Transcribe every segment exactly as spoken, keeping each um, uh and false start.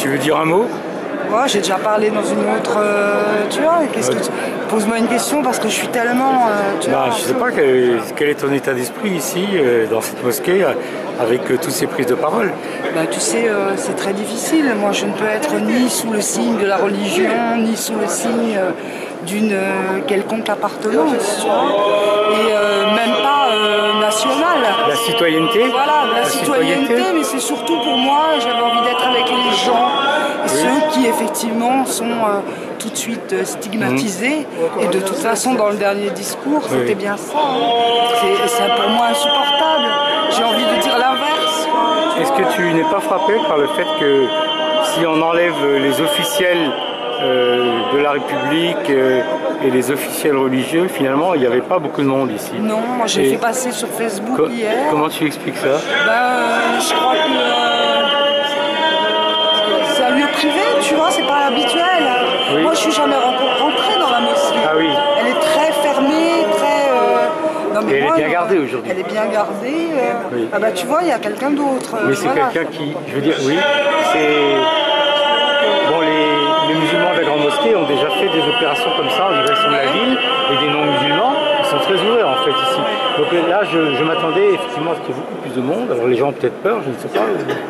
veux dire un mot? Moi, j'ai déjà parlé dans une autre. Euh, tu vois, qu'est-ce ouais. que tu... Pose-moi une question parce que je suis tellement. Euh, tu bah, vois, je sais pas quel, quel est ton état d'esprit ici, euh, dans cette mosquée, euh, avec euh, toutes ces prises de parole. Bah, tu sais, euh, c'est très difficile. Moi, je ne peux être ni sous le signe de la religion, ni sous le signe euh, d'une euh, quelconque appartenance, tu vois. Et euh, même pas euh, nationale. La citoyenneté. Voilà, la, la citoyenneté, citoyenneté, mais c'est surtout pour moi, j'avais envie d'être avec les gens, et oui. Ceux qui effectivement sont euh, tout de suite euh, stigmatisés, mmh. Et de toute façon dans le dernier discours, oui. C'était bien ça, hein. C'est pour moi insupportable, j'ai envie de dire l'inverse. Est-ce que tu n'es pas frappé par le fait que si on enlève les officiels euh, de la République euh, et les officiels religieux, finalement, il n'y avait pas beaucoup de monde ici? Non, moi j'ai et fait passer sur Facebook co hier. Comment tu expliques ça? Ben, euh, je crois que euh, c'est un lieu privé, tu vois, c'est pas habituel. Oui. Moi je suis jamais rentrée dans la mosquée. Ah oui. Elle est très fermée, très... Euh... Non, mais et moi, elle est bien gardée aujourd'hui. Elle est bien gardée. Euh... Oui. Ah bah tu vois, il y a quelqu'un d'autre. Mais c'est voilà. Quelqu'un qui, je veux dire, oui, c'est... Bon, les, les musulmans de la Grande Mosquée ont déjà fait des opérations comme ça en direction de la ville, et des non-musulmans, ils sont très ouverts en fait ici. Donc là, je, je m'attendais effectivement à ce qu'il y ait beaucoup plus de monde. Alors les gens ont peut-être peur, je ne sais pas.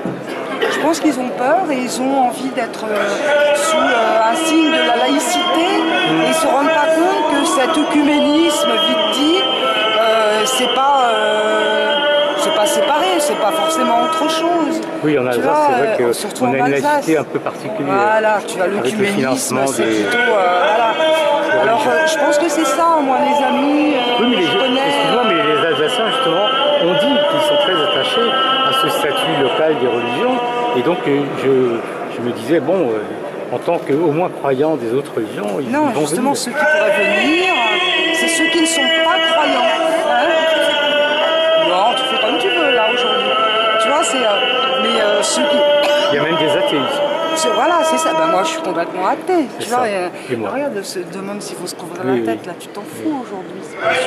Je pense qu'ils ont peur et ils ont envie d'être euh, sous euh, un signe de la laïcité. Mmh. Et ils ne se rendent pas compte que cet œcuménisme, vite dit, euh, c'est pas, euh, c'est pas séparé, c'est pas forcément autre chose. Oui, en Alsace, c'est vrai qu'on a une laïcité un peu particulière. Voilà, tu as l'œcuménisme, c'est des... plutôt... Euh, voilà. Alors, euh, je pense que c'est ça, moi, les amis, euh, oui, mais les, je connais... Excuse-moi, mais les Alsaciens, justement, ont dit qu'ils sont très attachés à ce statut local des religions. Et donc, euh, je, je me disais, bon, euh, en tant qu'au moins croyants des autres religions, ils non, vont justement, venir. Ceux qui pourraient venir, c'est ceux qui ne sont pas croyants. Hein, non, tu fais comme tu veux, là, aujourd'hui. Tu vois, c'est... Euh, mais euh, ceux qui... Il y a même des athées ici. Voilà, c'est ça. Ben, moi, je suis complètement athée. Tu vois, et, et moi. Regarde, se demande s'il faut se couvrir oui, la tête. Oui. Là, tu t'en fous oui. Aujourd'hui.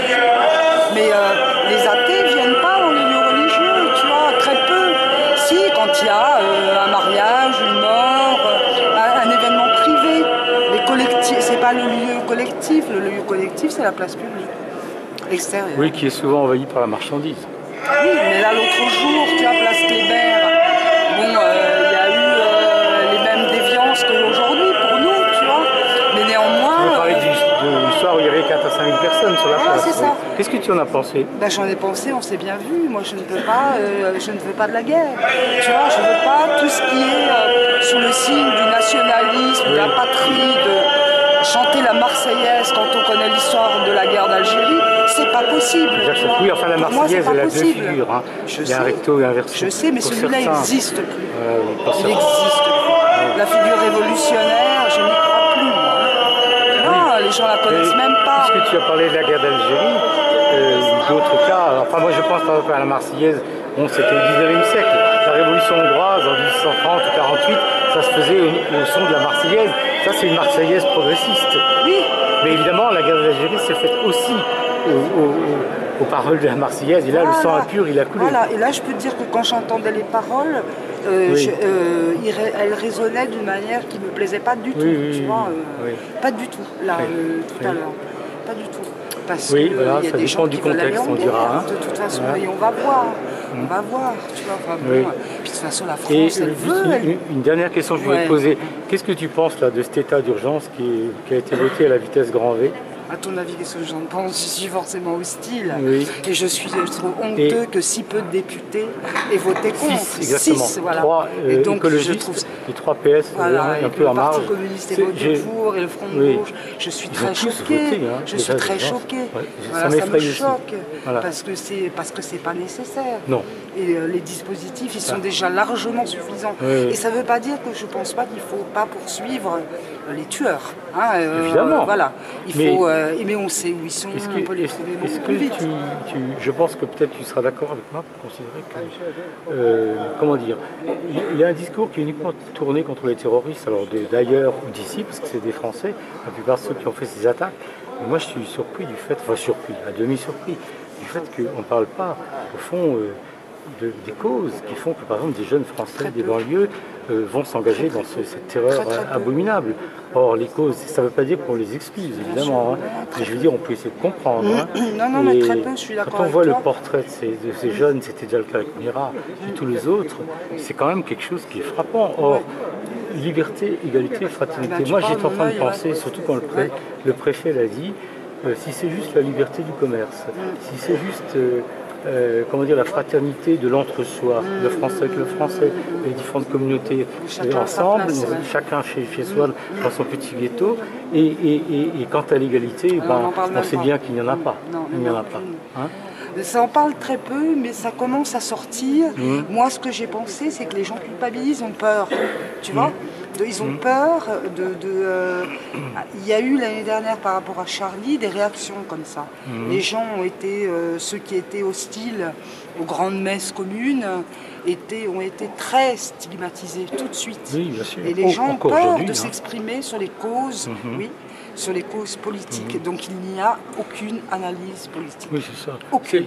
Mais euh, les athées ne viennent pas dans les lieux religieux, tu vois, très peu. Si, quand il y a euh, un mariage, une mort, euh, un, un événement privé. Les collectifs, c'est pas le lieu collectif. Le lieu collectif, c'est la place publique extérieure. Oui, qui est souvent envahi par la marchandise. Oui, mais là, l'autre jour, tu as Place Kléber. Bon, il euh, y a eu euh, les mêmes déviances qu'aujourd'hui pour nous, tu vois. Mais néanmoins... Tu veux parler euh, du soir où il y avait quatre à cinq mille personnes sur la ah, place. c'est ça. Qu'est-ce que tu en as pensé? Ben, j'en ai pensé, on s'est bien vu. Moi, je ne peux pas, euh, je ne veux pas de la guerre. Tu vois, je ne veux pas tout ce qui est euh, sous le signe du nationalisme, oui. De la patrie, de chanter la Marseillaise quand on connaît l'histoire de la guerre d'Algérie. C'est pas possible. Oui, enfin la Marseillaise, elle a deux figures. Hein. Je il y a sais. un recto et un verso. Je sais, mais celui-là, il n'existe plus. Euh, il n'existe plus. Ouais. La figure révolutionnaire, je n'y crois plus. Moi. Non, oui. Les gens la connaissent et même pas. Puisque tu as parlé de la guerre d'Algérie, euh, d'autres cas, enfin moi je pense par exemple à la Marseillaise, bon, c'était au dix-neuvième siècle. La révolution hongroise en dix-huit cent trente ou quarante-huit, ça se faisait au, au son de la Marseillaise. Ça, c'est une Marseillaise progressiste. Oui. Mais évidemment, la guerre d'Algérie s'est faite aussi aux, aux, aux paroles de la Marseillaise. Et là, voilà. Le sang impur, il a coulé. Voilà. Et là, je peux te dire que quand j'entendais les paroles, euh, oui. je, euh, il, elles résonnaient d'une manière qui ne me plaisait pas du tout. Oui, oui, tu vois, euh, oui. Pas du tout, là, oui. euh, tout oui. à l'heure. Pas du tout. Parce oui, que voilà, il y a ça des gens du qui contexte, on dira. Hein. De toute façon, ouais. Et on va voir. On va voir, tu vois. Enfin, oui. bon, puis de toute façon, la France, et, elle euh, veut. Une, elle... une dernière question que je voulais ouais. te poser. Qu'est-ce que tu penses là, de cet état d'urgence qui, qui a été voté à la vitesse grand V? À ton avis, qu'est-ce que j'en pense? Je suis forcément hostile. Oui. Et je suis je trouve honteux et que si peu de députés aient voté contre. Six, exactement. Six, voilà. Trois euh, et donc, écologistes, je trouve... les trois P S, voilà, un peu en marge. Le Parti communiste est voté pour et le Front de oui. gauche. Je suis Ils très choquée. Voté, hein, je suis très choquée. Ouais, voilà, ça, ça me choque. Voilà. Parce que c'est parce que c'est pas nécessaire. Non. Et euh, les dispositifs, ils sont ah. déjà largement suffisants. Oui. Et ça ne veut pas dire que je ne pense pas qu'il ne faut pas poursuivre euh, les tueurs. Hein, euh, Évidemment. Euh, voilà. Il mais, faut, euh, mais on sait où ils sont, est-ce on que, peut les est-ce, trouver est-ce beaucoup que plus vite. Tu, tu, je pense que peut-être tu seras d'accord avec moi pour considérer que, euh, comment dire, il y a un discours qui est uniquement tourné contre les terroristes, alors de, d'ailleurs ou d'ici, parce que c'est des Français, la plupart de ceux qui ont fait ces attaques. Mais moi, je suis surpris du fait, enfin surpris, à demi surpris, du fait qu'on ne parle pas, au fond, euh, de, des causes qui font que, par exemple, des jeunes Français des banlieues euh, vont s'engager dans ce, cette terreur Très, très abominable. Or, les causes, ça ne veut pas dire qu'on les excuse, évidemment. Hein. Mais je veux dire, on peut essayer de comprendre. Hein. Non, non, mais très peu, je suis d'accord Quand on avec voit toi. le portrait de ces, de ces jeunes, c'était déjà le cas avec Mira, et tous les autres, c'est quand même quelque chose qui est frappant. Or, liberté, égalité, fraternité. Ben, tu Moi, parles j'étais en mon train de œil, penser, ouais. surtout quand le, pré, le préfet l'a dit, euh, si c'est juste la liberté du commerce, si c'est juste... Euh, Euh, comment dire, la fraternité de l'entre-soi, le français avec le français, les différentes communautés Chacun euh, ensemble, place, ouais. chacun chez, chez soi dans son petit ghetto. Et, et, et, et quant à l'égalité, ben, on, on sait bien qu'il n'y en a pas. Non, il n'y en a pas. Hein. Ça en parle très peu, mais ça commence à sortir. Mmh. Moi, ce que j'ai pensé, c'est que les gens culpabilisent, ont peur. Tu vois, de, ils ont Mmh. peur de... de euh, il y a eu l'année dernière, par rapport à Charlie, des réactions comme ça. Mmh. Les gens ont été, euh, ceux qui étaient hostiles aux grandes messes communes, étaient, ont été très stigmatisés tout de suite. Oui, bien sûr. Et les oh, gens ont encore peur de hein. s'exprimer sur les causes, mmh. oui, sur les causes politiques. Mmh. Donc il n'y a aucune analyse politique. Oui, c'est ça. Aucune.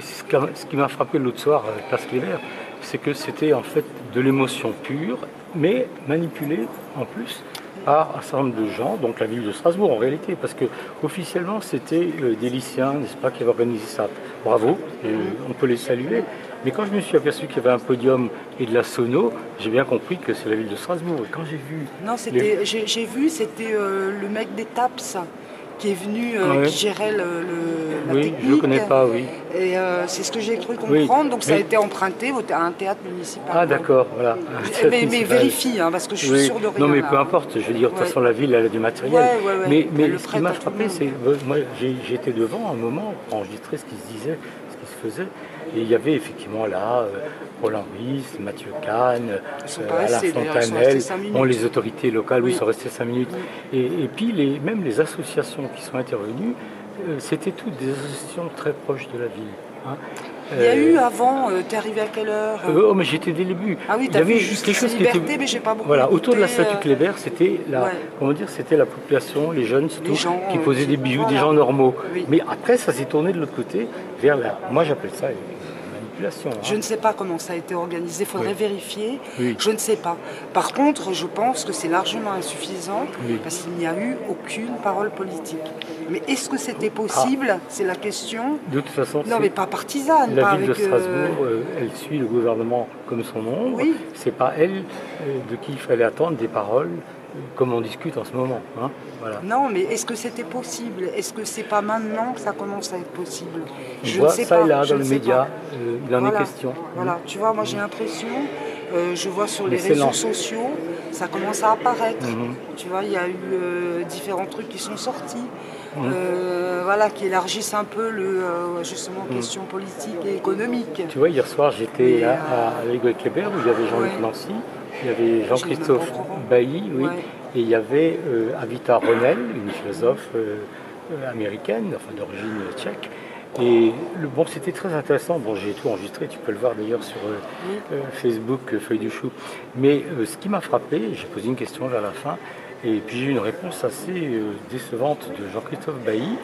Ce qui m'a frappé l'autre soir à Place Clévert, c'est que c'était en fait de l'émotion pure, mais manipulée en plus par un certain nombre de gens, donc la ville de Strasbourg en réalité, parce que officiellement c'était euh, des lycéens, n'est-ce pas, qui avaient organisé ça. Bravo, et, euh, on peut les saluer. Mais quand je me suis aperçu qu'il y avait un podium et de la sono, j'ai bien compris que c'est la ville de Strasbourg. Et quand j'ai vu... Non, c'était, les... j'ai, j'ai vu, c'était euh, le mec des Taps qui est venu, euh, ouais. qui gérait le, le, la oui, technique. je ne connais pas, oui. Et euh, c'est ce que j'ai cru comprendre, oui. donc ça mais... a été emprunté à un théâtre municipal. Ah d'accord, voilà. Mais, mais vérifie, hein, parce que je suis oui. sûre de rien. Non mais là. peu importe, je veux dire, de toute ouais. façon la ville elle a du matériel. Ouais, ouais, ouais. Mais, mais ce qui m'a frappé, c'est moi j'étais devant un moment pour enregistrer ce qui se disait, ce qui se faisait. Et il y avait effectivement là euh, Roland Ries, Mathieu Kahn, euh, Alain Fontanelle, bon, les autorités locales, oui, oui, sont restés cinq minutes. Oui. Et, et puis les, même les associations qui sont intervenues, euh, c'était toutes des associations très proches de la ville. Hein. Il y a euh, eu avant, euh, t'es arrivé à quelle heure euh, Oh mais j'étais dès le début. Ah oui, t'as vu juste quelque chose liberté, qui était... mais j'ai pas beaucoup Voilà, écouté, autour de la statue Kléber, c'était la, ouais. comment dire, c'était la population, les jeunes surtout, les gens, qui posaient euh, des bijoux, voilà. des gens normaux. Oui. Mais après, ça s'est tourné de l'autre côté, vers la, moi j'appelle ça manipulation. Hein. Je ne sais pas comment ça a été organisé, il faudrait oui. vérifier. Oui. Je ne sais pas. Par contre, je pense que c'est largement insuffisant oui. parce qu'il n'y a eu aucune parole politique. Mais est-ce que c'était possible ah. C'est la question. De toute façon, non, mais pas partisane. La pas ville avec, de Strasbourg, euh, elle suit le gouvernement comme son nom. Oui. C'est pas elle euh, de qui il fallait attendre des paroles. Comme on discute en ce moment. Hein, voilà. Non, mais est-ce que c'était possible? Est-ce que c'est pas maintenant que ça commence à être possible? Je ne sais ça pas. Ça et là, dans le média, euh, il en voilà. est question. Voilà, tu vois, moi j'ai l'impression, euh, je vois sur les réseaux lent. sociaux, ça commence à apparaître. Mm-hmm. Tu vois, il y a eu euh, différents trucs qui sont sortis. Mmh. Euh, voilà, qui élargissent un peu le, euh, justement mmh. questions politiques et économiques. Tu vois, hier soir j'étais à, à, à l'Égoï Kléber où il y avait Jean-Luc ouais. Nancy, il y avait Jean-Christophe Bailly, oui, ouais. et il y avait euh, Avita Ronel, une philosophe euh, euh, américaine, enfin d'origine tchèque. Et le, bon, c'était très intéressant. Bon, j'ai tout enregistré, tu peux le voir d'ailleurs sur euh, oui. euh, Facebook, euh, Feuille du Chou. Mais euh, ce qui m'a frappé, j'ai posé une question vers la fin, et puis j'ai eu une réponse assez euh, décevante de Jean-Christophe Bailly,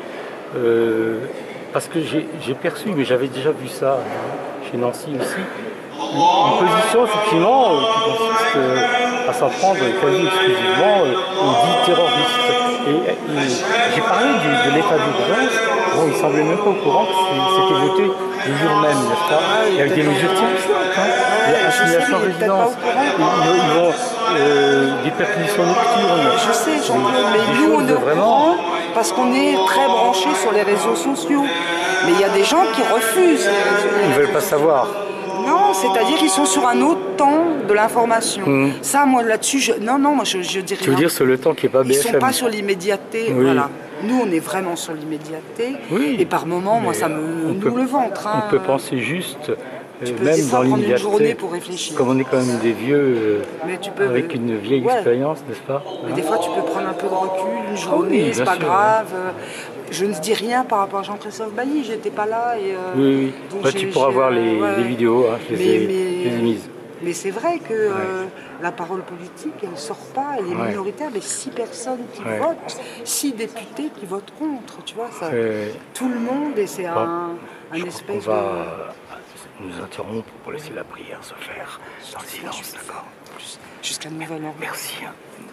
euh, parce que j'ai perçu, mais j'avais déjà vu ça chez Nancy aussi, une position effectivement euh, qui consiste euh, à s'en prendre quasi exclusivement euh, aux dits terroristes. Et, et j'ai parlé du, de l'état d'urgence, bon, il ne semblait même pas au courant que c'était voté le jour même, n'est-ce pas? Et avec des mesures terrifiantes, hein, l'assignation à résidence, ils, ils vont euh, des perquisitions nocturnes. Je sais, Jean-Claude, mais nous on est vraiment parce qu'on est très branchés sur les réseaux sociaux. Mais il y a des gens qui refusent les réseaux sociaux. Ils ne veulent pas savoir. Non, c'est-à-dire qu'ils sont sur un autre temps de l'information. Mmh. Ça, moi, là-dessus, je... non, non, moi, je, je dirais. Tu veux dire sur le temps qui n'est pas B F M? Ils ne sont pas sur l'immédiateté, oui. Voilà. Nous, on est vraiment sur l'immédiateté. Oui. Et par moments, moi, ça me noue le ventre. Hein. On peut penser juste, tu euh, peux même dans l'immédiateté, pour réfléchir. Comme on est quand même des vieux, euh, mais tu peux, avec une vieille ouais. expérience, n'est-ce pas? Mais hein? Des fois, tu peux prendre un peu de recul, une journée, oui, c'est pas sûr, grave. Ouais. Je ne dis rien par rapport à Jean-Christophe Bailly, j'étais pas là. Et, euh, oui, oui. Bah, tu pourras voir les, ouais. les vidéos, hein, je les, mais, ai, mais, je les ai mises. Mais c'est vrai que ouais. euh, la parole politique, elle ne sort pas, elle est ouais. minoritaire, mais six personnes qui ouais. votent, six députés qui votent contre, tu vois, ça, tout le monde, et c'est bon, un, un espèce va, de... nous nous interrompre pour laisser la prière se faire dans le silence, d'accord? Jusqu'à nouvel ordre. Merci. Hein.